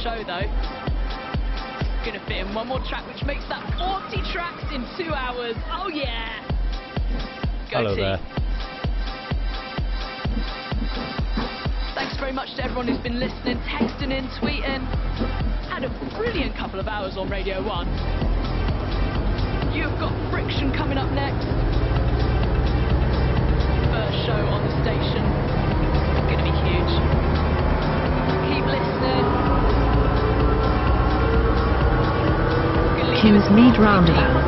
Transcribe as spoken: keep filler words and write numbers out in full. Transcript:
show though. Gonna fit in one more track, which makes that forty tracks in two hours. Oh yeah! Go Hello team. there. Thanks very much to everyone who's been listening, texting in, tweeting. Had a brilliant couple of hours on Radio one. You've got Friction coming up next. First show on the station. Gonna be huge. Keep listening. Kingsmead Roundabout.